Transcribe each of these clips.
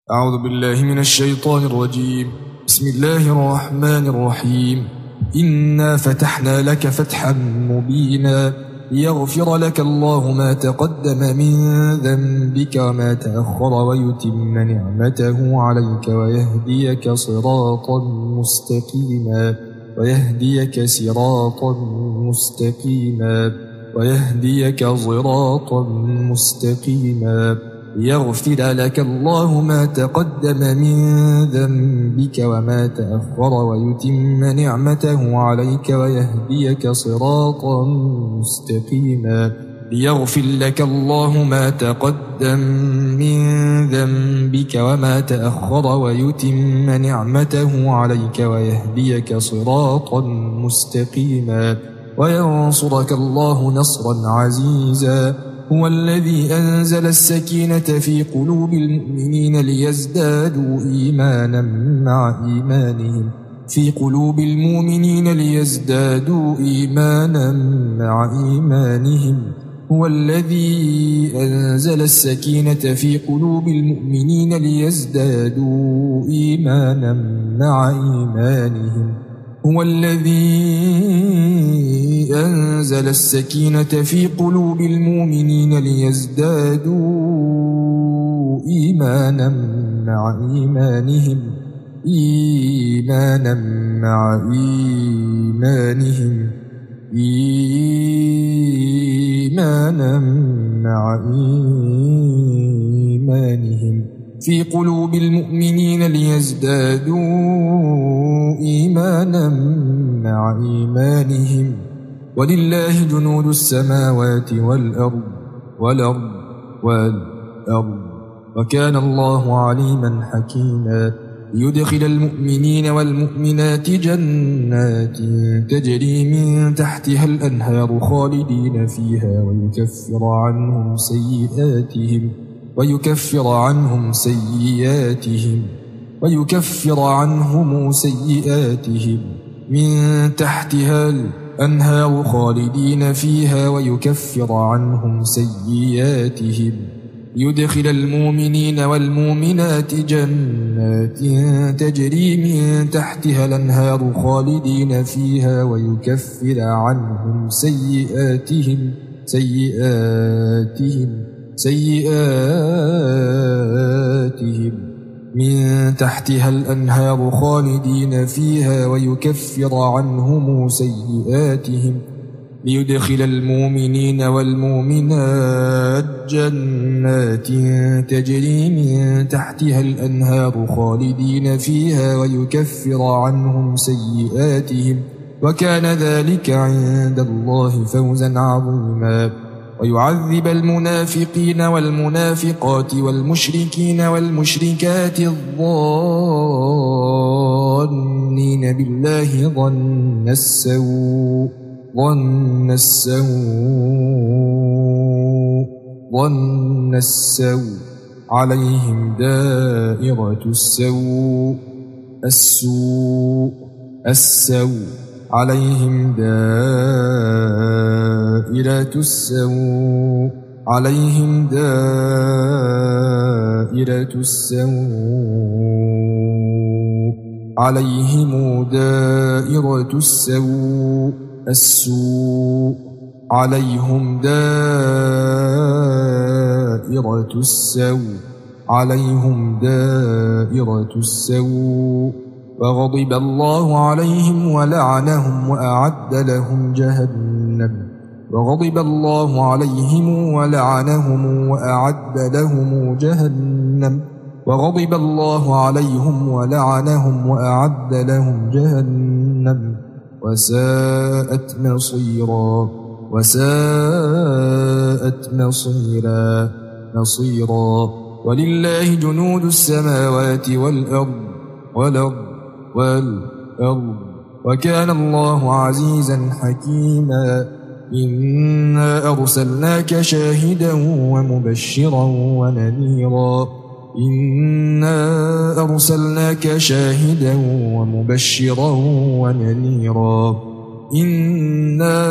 أعوذ بالله من الشيطان الرجيم. بسم الله الرحمن الرحيم. إنا فتحنا لك فتحا مبينا ليغفر لك الله ما تقدم من ذنبك وما تأخر ويتم نعمته عليك ويهديك صراطا مستقيما ويهديك صراطا مستقيما ليغفر لك الله ما تقدم من ذنبك وما تأخر ويتم نعمته عليك ويهديك صراطا مستقيما ليغفر لك الله ما تقدم من ذنبك وما تأخر ويتم نعمته عليك ويهديك صراطا مستقيما وينصرك الله نصرا عزيزا. هو الذي أنزل السكينة في قلوب المؤمنين ليزدادوا إيمانا مع إيمانهم هو الذي أنزل السكينة في قلوب المؤمنين ليزدادوا إيمانا مع إيمانهم هو الذي أنزل السكينة في قلوب المؤمنين ليزدادوا إيمانا مع إيمانهم في قلوب المؤمنين ليزدادوا إيمانا مع إيمانهم ولله جنود السماوات والأرض وكان الله عليما حكيما. ليدخل المؤمنين والمؤمنات جنات تجري من تحتها الأنهار خالدين فيها ويكفر عنهم سيئاتهم من تحتها الأنهار خالدين فيها ويكفر عنهم سيئاتهم. يدخل المؤمنين والمؤمنات جنات تجري من تحتها الأنهار خالدين فيها ويكفر عنهم سيئاتهم من تحتها الأنهار خالدين فيها ويكفر عنهم سيئاتهم. ليدخل المؤمنين والمؤمنات جنات تجري من تحتها الأنهار خالدين فيها ويكفر عنهم سيئاتهم وكان ذلك عند الله فوزا عظيما. ويعذب المنافقين والمنافقات والمشركين والمشركات الظانين بالله ظن السوء عليهم دائرة السوء عليهم دائرة السوء وغضب الله عليهم ولعنهم وأعد لهم جهنم وغضب الله عليهم ولعنهم وأعد لهم جهنم وساءت مصيرا. ولله جنود السماوات والأرض وكان الله عزيزا حكيما. إنا أرسلناك شاهدا ومبشرا ونذيرا. إنا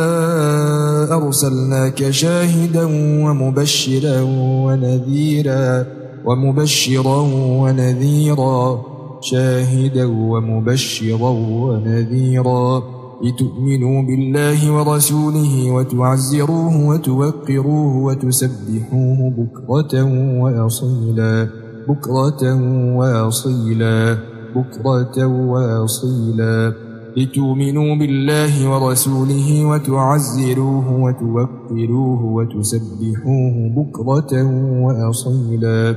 أرسلناك شاهدا ومبشرا ونذيرا ومبشرا ونذيرا شاهدا ومبشرا ونذيرا لتؤمنوا بالله ورسوله وتعزروه وتوقروه وتسبحوه بكرة وأصيلا لتؤمنوا بالله ورسوله وتعزروه وتوقروه وتسبحوه بكرة وأصيلا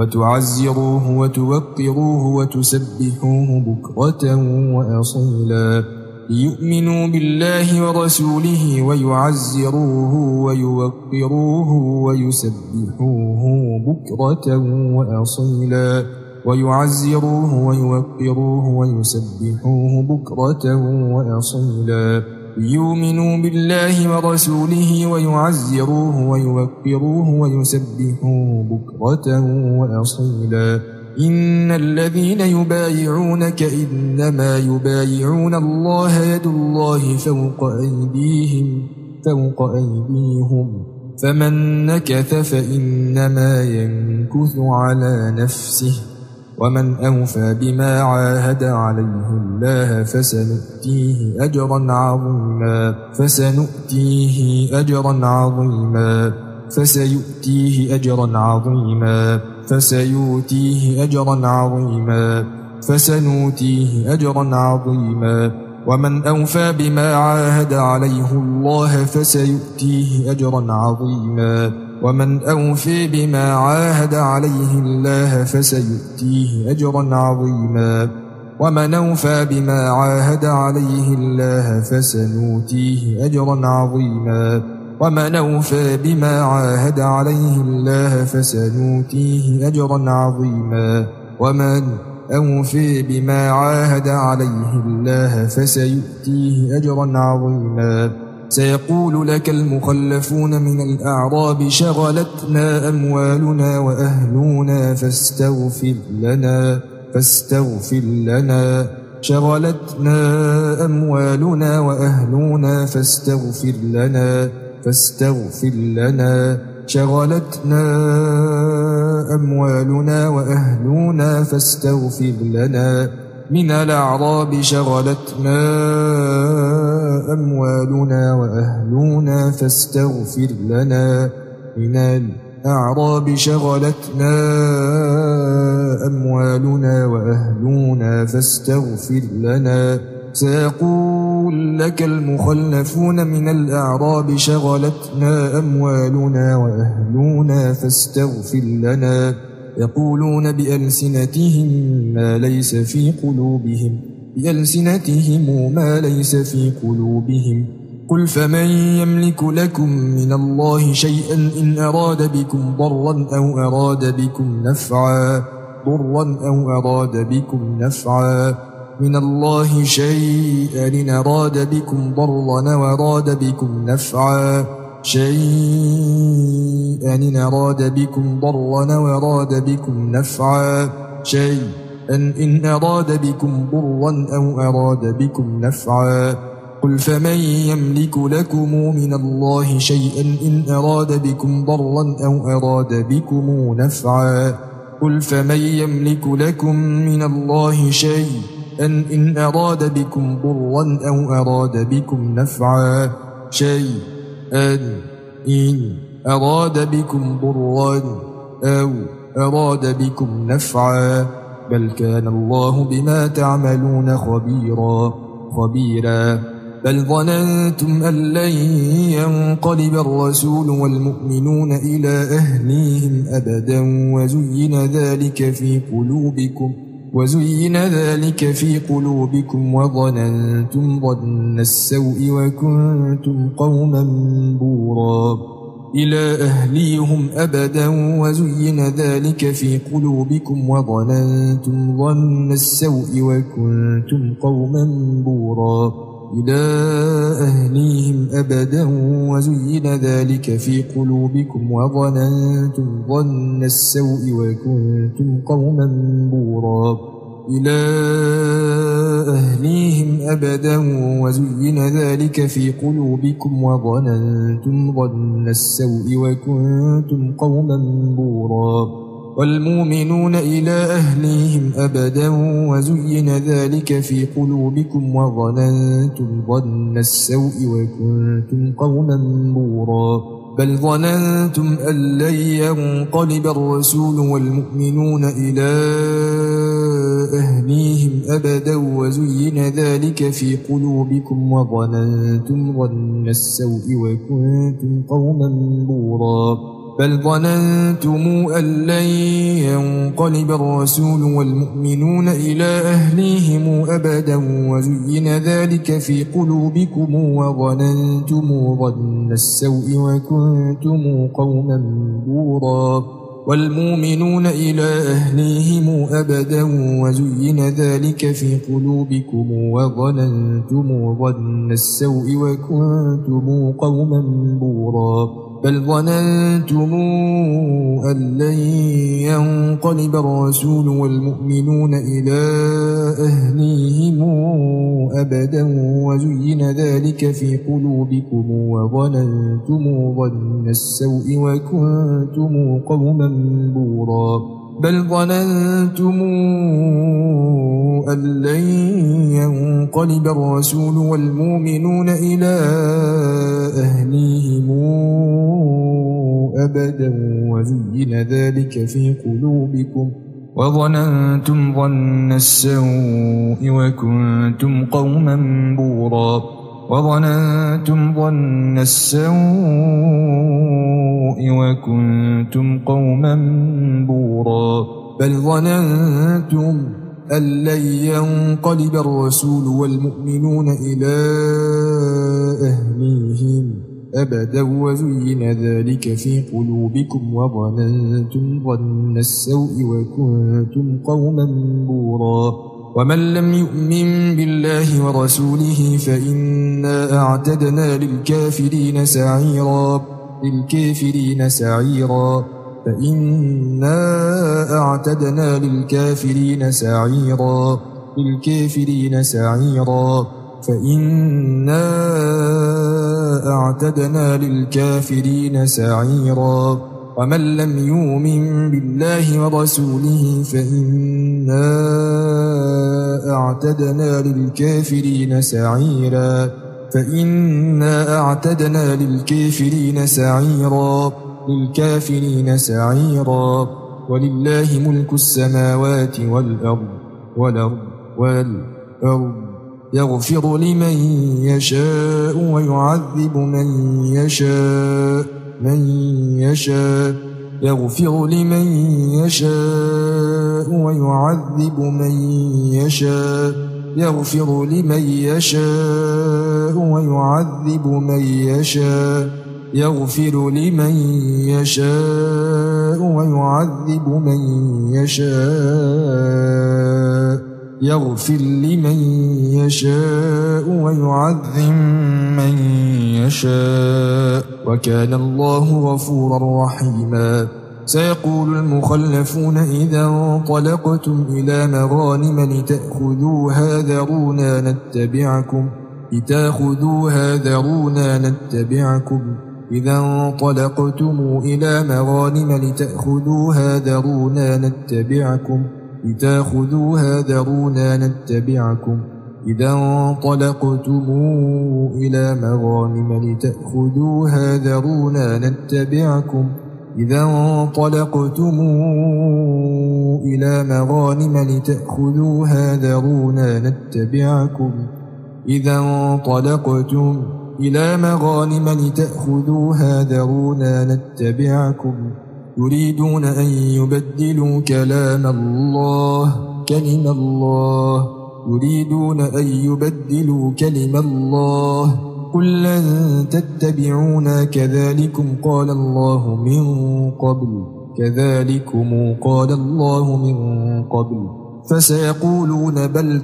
ليؤمنوا بالله ورسوله ويعزروه ويوقروه ويسبحوه بكرة وأصيلا ليؤمنوا بالله ورسوله ويعزروه ويوقروه ويسبحوه بكرة وأصيلا إن الذين يبايعونك إنما يبايعون الله يد الله فوق أيديهم فمن نكث فإنما ينكث على نفسه ومن أوفى بما عاهد عليه الله فسيؤتيه أجرا عظيما ومن أوفى بما عاهد عليه الله فسيؤتيه أجرا عظيما سيقول لك المخلفون من الأعراب شغلتنا أموالنا وأهلنا فاستغفر لنا من الأعراب شغلتنا أموالنا وأهلنا فاستغفر لنا سيقول لك المخلفون من الأعراب شغلتنا أموالنا وأهلنا فاستغفر لنا يقولون بألسنتهم ما ليس في قلوبهم قل فمن يملك لكم من الله شيئا إن أراد بكم ضرا أو أراد بكم نفعا من الله شيئا إن أراد بكم ضرا أو أراد بكم نفعا قل فمن يملك لكم من الله شيئا إن أراد بكم ضرا أو أراد بكم نفعا بل كان الله بما تعملون خبيرا بل ظننتم أن لن ينقلب الرسول والمؤمنون إلى أهليهم أبدا وزين ذلك في قلوبكم وظننتم ظن السوء وكنتم قوما بورا إلى أهليهم أبدا وزين ذلك في قلوبكم وظننتم ظن السوء وكنتم قوما بورا إلى أهليهم أبدا وزين ذلك في قلوبكم وظننتم ظن السوء وكنتم قوما بورا إلى أهليهم أبدا وزين ذلك في قلوبكم وظننتم ظن السوء وكنتم قوما بورا والمؤمنون إلى أهليهم أبدا وزين ذلك في قلوبكم وظننتم ظن السوء وكنتم قوما بورا بل ظننتم أن لن ينقلب الرسول والمؤمنون إلى أهليهم أبدا وزين ذلك في قلوبكم وظننتم ظن السوء وكنتم قوما بورا بل ظننتم أن لن ينقلب الرسول والمؤمنون إلى أهليهم أبدا وزين ذلك في قلوبكم وظننتم ظن السوء وكنتم قوما بورا والمؤمنون إلى أهليهم أبدا وزين ذلك في قلوبكم وظننتم ظن السوء وكنتم قوما بورا بل ظننتم أن لن ينقلب الرسول والمؤمنون إلى أهليهم أبدا وزين ذلك في قلوبكم وظننتم ظن السوء وكنتم قوما بورا بل ظننتم أن لن ينقلب الرسول والمؤمنون إلى أهليهم أبدا وزين ذلك في قلوبكم وظننتم ظن السوء وكنتم قوما بورا وظننتم ظن السوء وكنتم قوما بورا بل ظننتم أن لن ينقلب الرسول والمؤمنون إلى أهليهم أبدا وزين ذلك في قلوبكم وظننتم ظن السوء وكنتم قوما بورا ومن لم يؤمن بالله ورسوله فإنا أعتدنا للكافرين سعيرا فإنا أعتدنا للكافرين سعيرا فإنا أعتدنا للكافرين سعيرا ومن لم يؤمن بالله ورسوله فإنا أعتدنا للكافرين سعيرا ولله ملك السماوات والأرض يغفر لمن يشاء ويعذب من يشاء يغفر لمن يشاء ويعذب من يشاء يغفر لمن يشاء ويعذب من يشاء يغفر لمن يشاء ويعذب من يشاء يغفر لمن يشاء ويعذب من يشاء وكان الله غفورا رحيما سيقول المخلفون إذا انطلقتم إلى مغانم لتأخذوها ذرونا نتبعكم إذا انطلقتم إلى مغانم لتأخذوها ذرونا نتبعكم إذا انطلقتم إلى مغانم لتأخذوها ذرونا نتبعكم إذا انطلقتم إلى مغانم لتأخذوها ذرونا نتبعكم إذا انطلقتم إلى مغانم لتأخذوها ذرونا نتبعكم يريدون أن يبدلوا كلام الله يريدون أن يبدلوا كلم الله قل لن تتبعونا كذلكم قال الله من قبل فسيقولون بل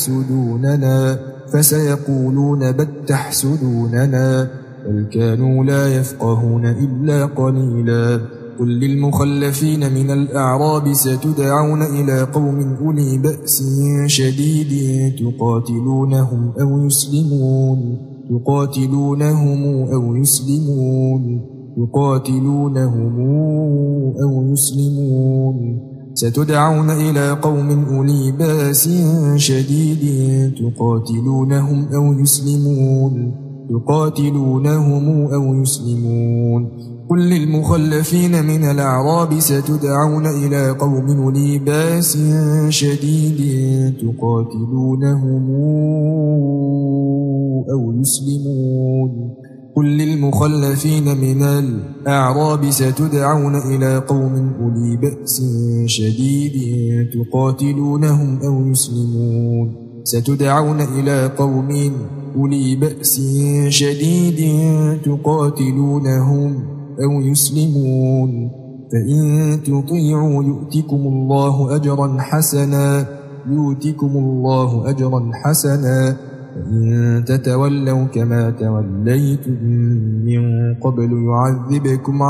تحسدوننا بل كانوا لا يفقهون إلا قليلا قل للمخلفين من الأعراب ستدعون إلى قوم أولي بأس شديد تقاتلونهم أو يسلمون تقاتلونهم أو يسلمون ستدعون إلى قوم أولي بأس شديد تقاتلونهم أو يسلمون قل للمخلفين من الأعراب ستدعون إلى قوم أولي بأس شديد تقاتلونهم أو يسلمون قل للمخلفين من الأعراب ستدعون إلى قوم أولي بأس شديد تقاتلونهم أو يسلمون ستدعون إلى قوم أولي بأس شديد تقاتلونهم أو يسلمون فإن تطيعوا يؤتكم الله أجرا حسنا وإن تتولوا كما توليتم من قبل يعذبكم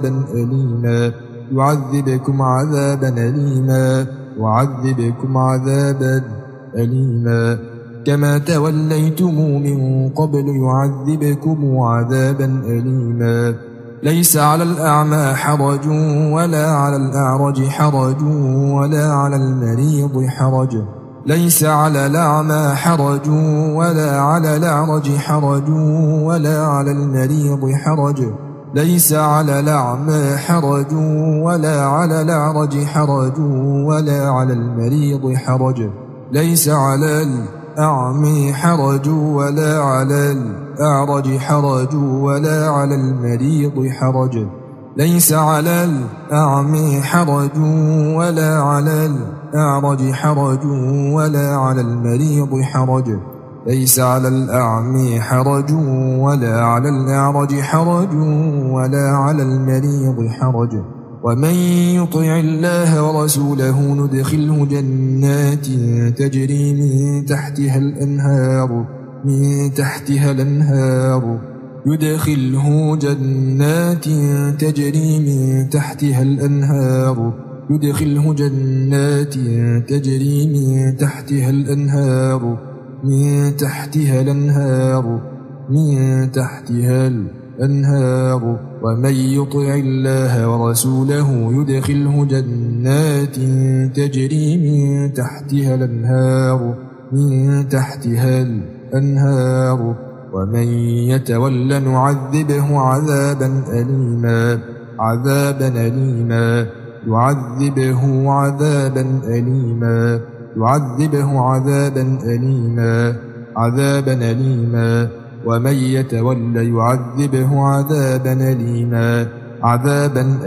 عذابا أليما كما توليتم من قبل يعذبكم عذابا أليما ليس على الأعمى حرج ولا على الأعرج حرج ولا على المريض حرج ليس على الأعمى حرج ولا على الأعرج حرج ولا على المريض حرج ليس على الأعمى حرج ولا على الأعرج حرج ولا على المريض حرج ليس على الأعمى حرج ولا على الأعرج حرج ولا على المريض حرج ليس على الأعمى حرج ولا على الأعرج حرج ولا على المريض حرج ليس على الأعمى حرج ولا على الأعرج حرج ولا على المريض حرج ومن يطع الله ورسوله ندخله جنات تجري من تحتها الأنهار يدخله جنات تجري من تحتها الأنهار ومن يطع الله ورسوله يدخله جنات تجري من تحتها الأنهار ومن يتول نعذبه عذابا أليما يعذبه عذابا أليما ومن يتول يعذبه عذابا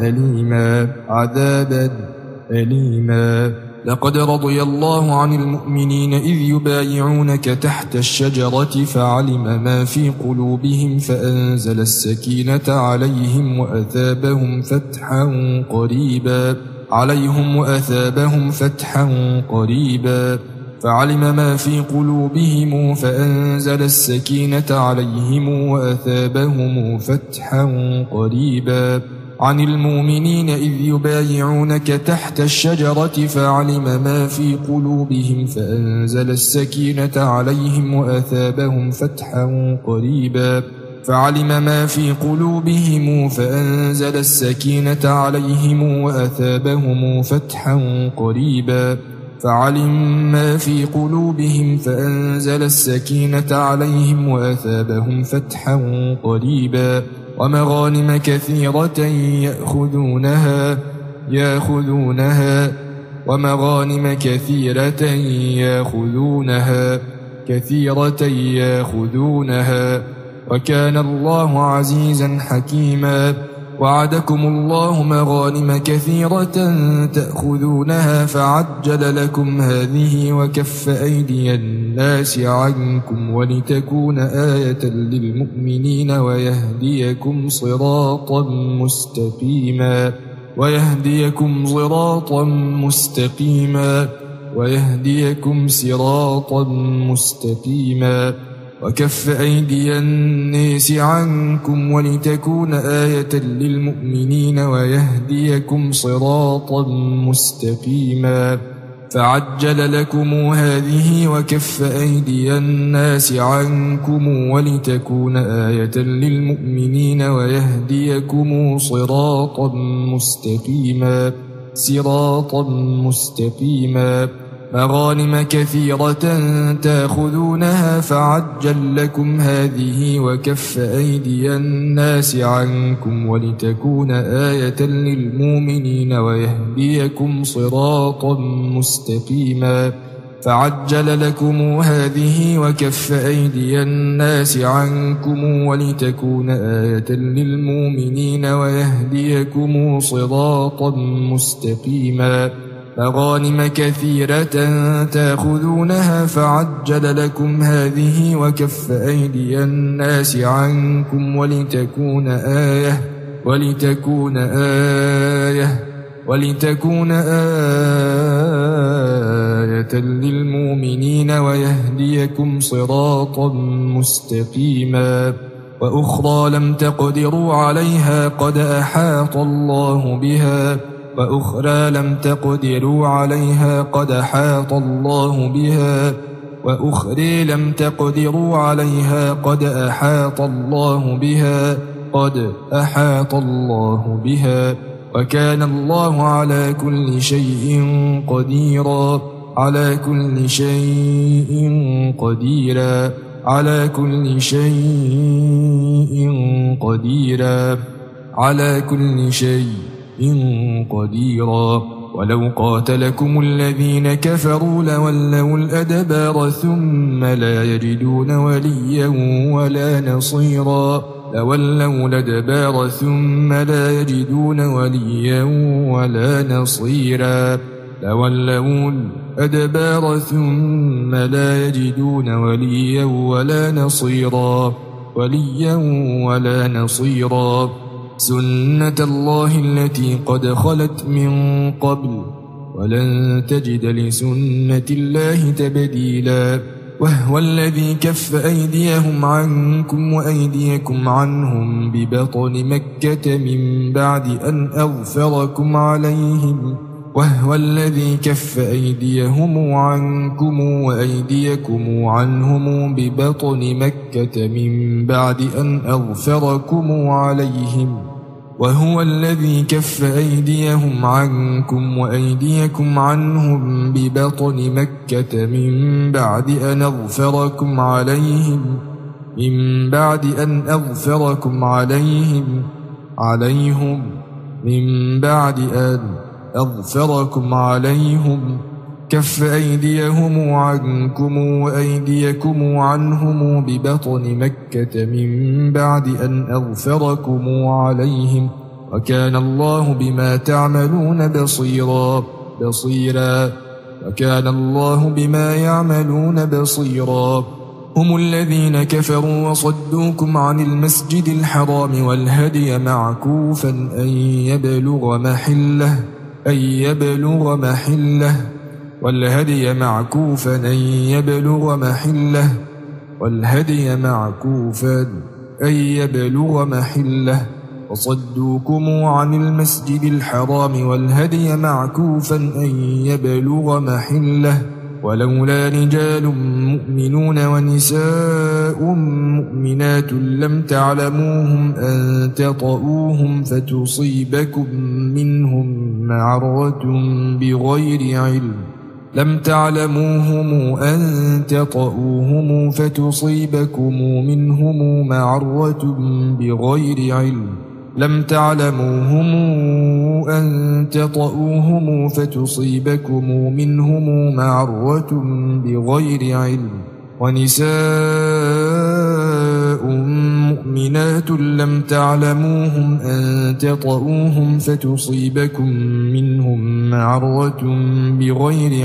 أليما لقد رضي الله عن المؤمنين إذ يبايعونك تحت الشجرة فعلم ما في قلوبهم فأنزل السكينة عليهم وأثابهم فتحا قريبا فعلم ما في قلوبهم فأنزل السكينة عليهم وأثابهم فتحا قريبا عن المؤمنين إذ يبايعونك تحت الشجرة فعلم ما في قلوبهم فأنزل السكينة عليهم وأثابهم فتحا قريبا فعلم ما في قلوبهم فأنزل السكينة عليهم وأثابهم فتحا قريبا فعلم ما في قلوبهم فأنزل السكينة عليهم وأثابهم فتحا قريبا ومغانم كثيرة ياخذونها وكان الله عزيزا حكيما وعدكم الله مغانم كثيرة تأخذونها فعجل لكم هذه وكف أيدي الناس عنكم ولتكون آية للمؤمنين ويهديكم صراطا مستقيما وكف أيدي الناس عنكم ولتكون آية للمؤمنين ويهديكم صراطا مستقيما فعجل لكم هذه وكف أيدي الناس عنكم ولتكون آية للمؤمنين ويهديكم صراطا مستقيما مغانم كثيرة تأخذونها فعجل لكم هذه وكف أيدي الناس عنكم ولتكون آية للمؤمنين ويهديكم صراطا مستقيما فعجل لكم هذه وكف أيدي الناس عنكم ولتكون آية للمؤمنين ويهديكم صراطا مستقيما مغانم كثيرة تأخذونها فعجل لكم هذه وكف أيدي الناس عنكم ولتكون آية للمؤمنين ويهديكم صراطا مستقيما وأخرى لم تقدروا عليها قد أحاط الله بها وأخرى لم تقدروا عليها قد أحاط الله بها وأخرى لم تقدروا عليها قد أحاط الله بها وكان الله على كل شيء قديرا على كل شيء قديرا ولو قاتلكم الذين كفروا لولوا الأدبار ثم لا يجدون وليا ولا نصيرا لولوا الأدبار ثم لا يجدون وليا ولا نصيرا سنة الله التي قد خلت من قبل ولن تجد لسنة الله تبديلا وهو الذي كف أيديهم عنكم وأيديكم عنهم ببطن مكة من بعد أن أظفركم عليهم وهو الذي كف أيديهم عنكم وأيديكم عنهم ببطن مكة من بعد أن أظفركم عليهم وهو الذي كف أيديهم عنكم وأيديكم عنهم ببطن مكة من بعد أن أظفركم عليهم كف أيديهم عنكم وأيديكم عنهم ببطن مكة من بعد أن أظفركم عليهم وكان الله بما تعملون بصيرا هم الذين كفروا وصدوكم عن المسجد الحرام والهدي معكوفا أن يبلغ محله والهدي معكوفا أن يبلغ محله وصدوكم عن المسجد الحرام والهدي معكوفا أن يبلغ محله ولولا رجال مؤمنون ونساء مؤمنات لم تعلموهم أن تطؤوهم فتصيبكم منهم معرة بغير علم ونساء مؤمنات لم تعلموهم أن تطؤوهم فتصيبكم منهم معرة بغير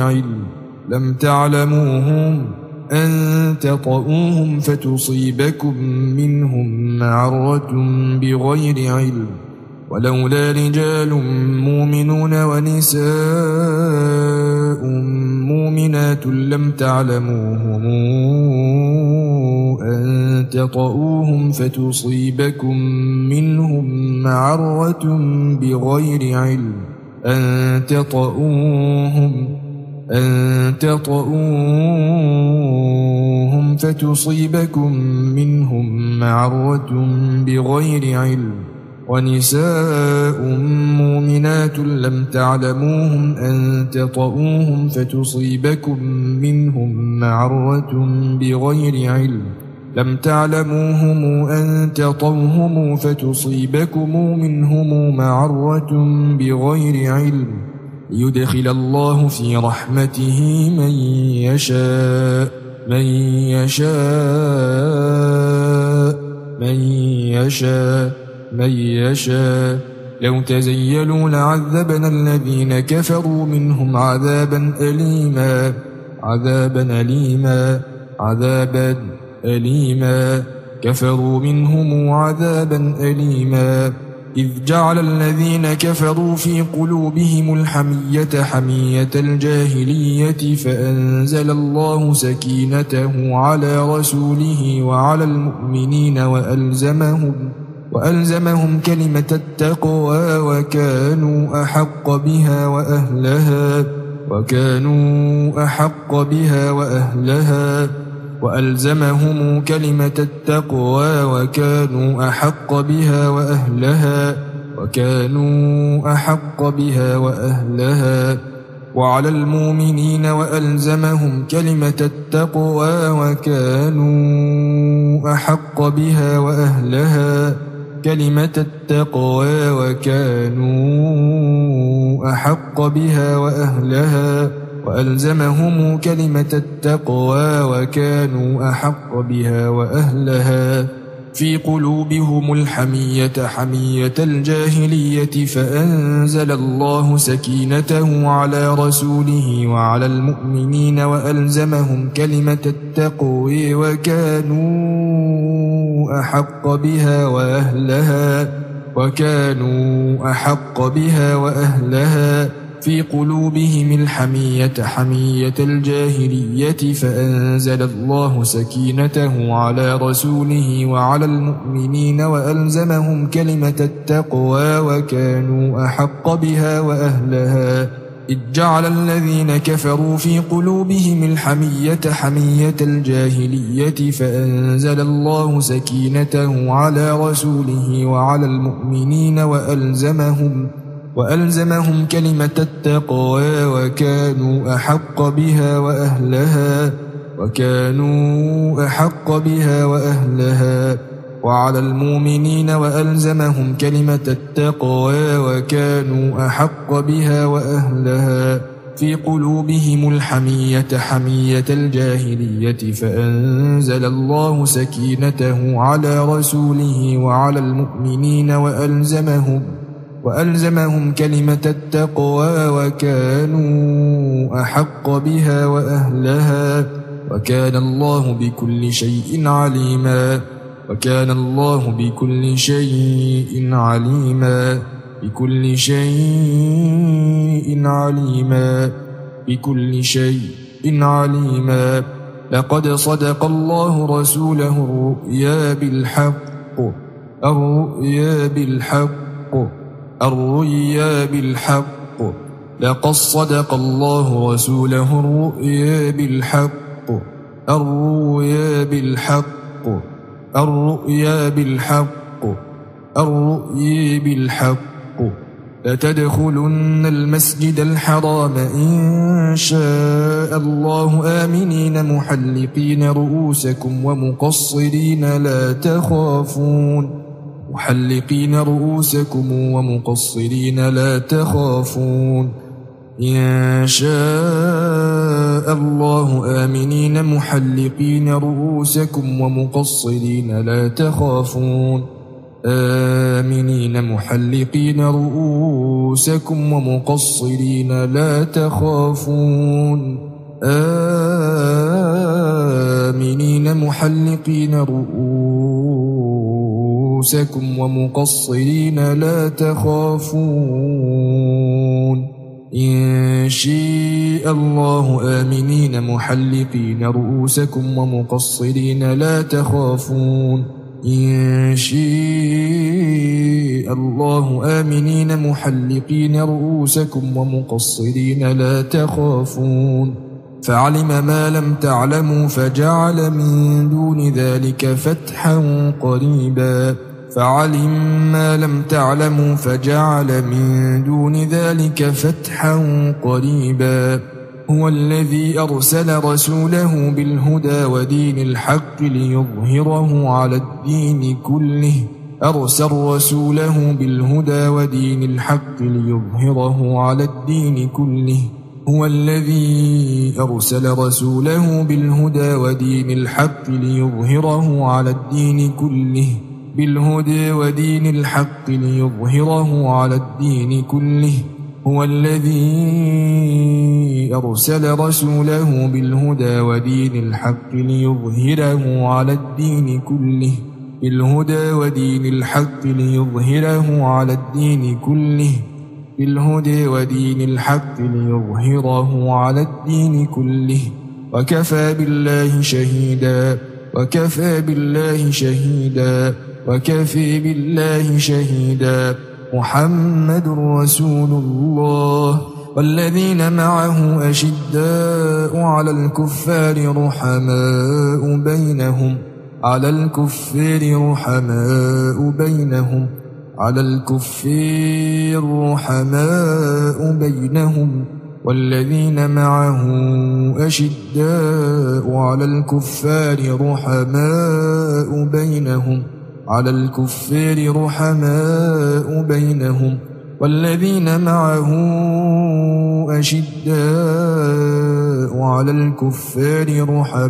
علم ولولا رجال مؤمنون ونساء مؤمنات لم تعلموهم أن تطؤوهم فتصيبكم منهم معرة بغير علم أن تطؤوهم فتصيبكم منهم معرة بغير علم ونساء مؤمنات لم تعلموهم أن تطؤوهم فتصيبكم منهم معرة بغير علم فتصيبكم منهم معرة بغير علم ليدخل الله في رحمته من يشاء لو تزيلوا لعذبنا الذين كفروا منهم عذابا أليما كفروا منهم عذابا أليما إذ جعل الذين كفروا في قلوبهم الحمية حمية الجاهلية فأنزل الله سكينته على رسوله وعلى المؤمنين وألزمهم كلمة التقوى وكانوا أحق بها وأهلها وألزمهم كلمة التقوى وكانوا أحق بها وأهلها وعلى المؤمنين وألزمهم كلمة التقوى وكانوا أحق بها وأهلها وألزمهم كلمة التقوى وكانوا أحق بها وأهلها في قلوبهم الحمية حمية الجاهلية فأنزل الله سكينته على رسوله وعلى المؤمنين وألزمهم كلمة التقوى وكانوا أحق بها وأهلها في قلوبهم الحمية حمية الجاهلية فأنزل الله سكينته على رسوله وعلى المؤمنين وألزمهم كلمة التقوى وكانوا أحق بها وأهلها إذ جعل الذين كفروا في قلوبهم الحمية حمية الجاهلية فأنزل الله سكينته على رسوله وعلى المؤمنين وألزمهم كلمة التقوى وكانوا أحق بها وأهلها وعلى المؤمنين وألزمهم كلمة التقوى وكانوا أحق بها وأهلها في قلوبهم الحمية حمية الجاهلية فأنزل الله سكينته على رسوله وعلى المؤمنين وألزمهم كلمة التقوى وكانوا أحق بها وأهلها وكان الله بكل شيء عليما لقد صدق الله رسوله الرؤيا بالحق لقد صدق الله رسوله الرؤيا بالحق لتدخلن المسجد الحرام إن شاء الله آمنين محلقين رؤوسكم ومقصرين لا تخافون إن شاء الله آمنين محلقين رؤوسكم ومقصرين لا تخافون إن شاء الله آمنين محلقين رؤوسكم ومقصرين لا تخافون إن شاء الله آمنين محلقين رؤوسكم ومقصرين لا تخافون فعلم ما لم تعلموا فجعل من دون ذلك فتحا قريبا فعلم ما لم تعلموا فجعل من دون ذلك فتحا قريبا هو الذي أرسل رسوله بالهدى ودين الحق ليظهره على الدين كله أرسل رسوله بالهدى ودين الحق ليظهره على الدين كله هو الذي أرسل رسوله بالهدى ودين الحق ليظهره على الدين كله بالهدى ودين الحق ليظهره على الدين كله هو الذي أرسل رسوله بالهدى ودين الحق ليظهره على الدين كله بالهدى ودين الحق ليظهره على الدين كله بالهدى ودين الحق ليظهره على الدين كله وكفى بالله شهيدا وكفى بالله شهيدا وكفى بالله شهيدا محمد رسول الله والذين معه أشداء على الكفار رحماء بينهم على الكفار رحماء بينهم على الكفار رحماء بينهم والذين معه أشداء على الكفار رحماء بينهم على الكفار رحماء بينهم والذين معه أشداء على الكفار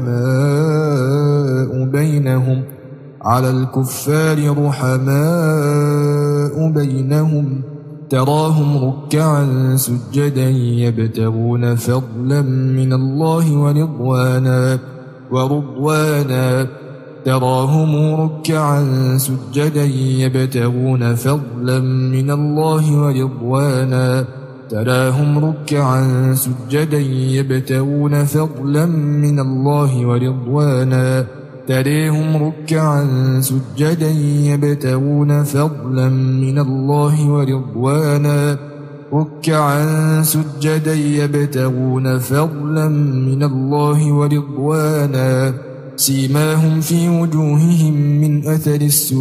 رحماء بينهم على الكفار رحماء بينهم تراهم ركعا سجدا يبتغون فضلا من الله ورضوانا تراهم ركعا سجدا يبتغون فضلا من الله ورضوانا تراهم ركعا سجدا يبتغون فضلا من الله ورضوانا تراهم ركعا سجدا يبتغون فضلا من الله ورضوانا ركعا سجدا يبتغون فضلا من الله ورضوانا سيماهم في وجوههم من أثر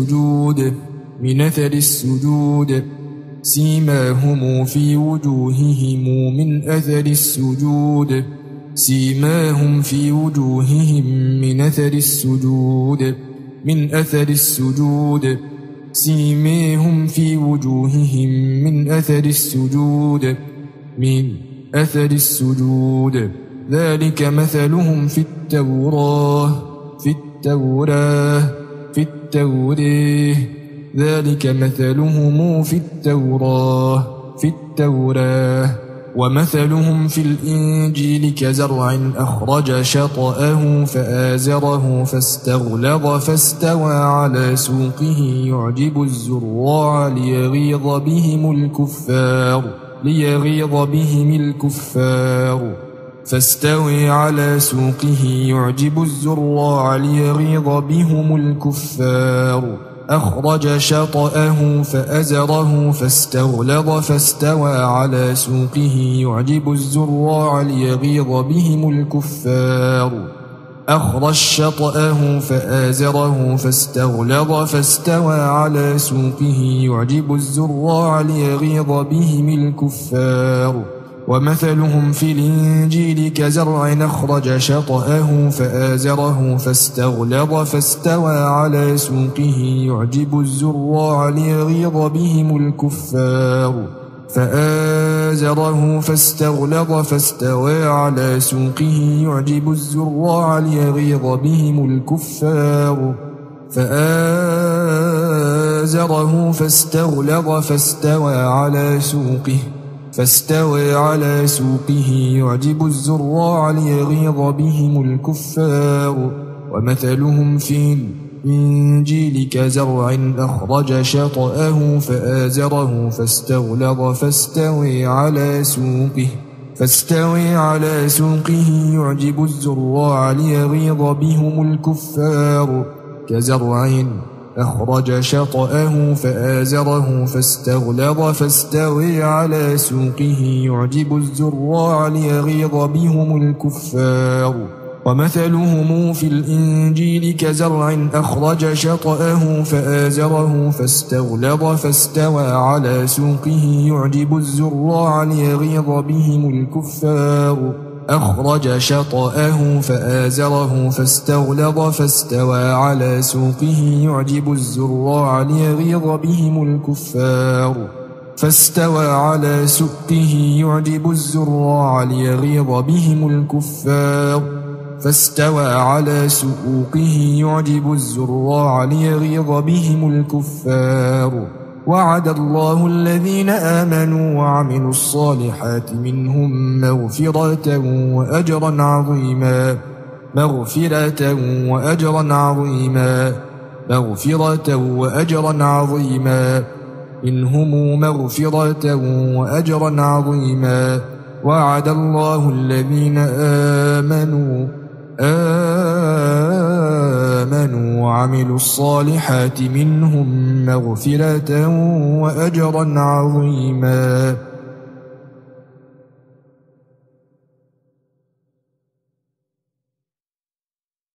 السجود سيماهم في وجوههم من أثر السجود سيماهم في وجوههم من أثر السجود سيماهم في وجوههم من أثر السجود ذلك مثلهم في التوراة ذلك مثلهم في التوراة ومثلهم في الإنجيل كزرع أخرج شطأه فآزره فاستغلظ فاستوى على سوقه يعجب الزراع ليغيظ بهم الكفار فاستوي على سوقه يعجب الزراع ليغيظ بهم الكفار أخرج شطأه فأزره فاستغلظ فاستوى على سوقه يعجب الزراع ليغيظ بهم الكفار أخرج شطأه فآزره فاستغلظ فاستوى على سوقه يعجب الزراع ليغيظ بهم الكفار ومثلهم في الإنجيل كزرع أخرج شطأه فآزره فاستغلظ فاستوى على سوقه يعجب الزراع ليغيظ بهم الكفار فآزره فاستغلظ فاستوى على سوقه يعجب الزراع ليغيظ بهم الكفار فآزره فاستغلظ فاستوى على سوقه يعجب الزراع ليغيظ بهم الكفار ومثلهم في الإنجيل كزرع أخرج شطأه فآزره فاستغلظ فاستوي على سوقه يعجب الزراع ليغيظ بهم الكفار أخرج شطأه فآزره فاستغلظ فاستوى على سوقه يعجب الزراع ليغيظ بهم الكفار ومثلهم في الإنجيل كزرع أخرج شطأه فآزره فاستغلظ فاستوى على سوقه يعجب الزراع ليغيظ بهم الكفار أخرج شطأه فآزره فاستغلظ فاستوى على سوقه يعجب الزراع ليغيظ بهم الكفار فاستوى على سوقه يعجب الزراع ليغيظ بهم الكفار فاستوى على سوقه يعجب الزراع ليغيظ بهم الكفار وعد الله الذين آمنوا وعملوا الصالحات منهم مغفرة وأجرا عظيما مغفرة وأجرا عظيما منهم مغفرة وأجرا عظيما وعد الله الذين آمنوا وعملوا الصالحات منهم مغفرة وأجرا عظيما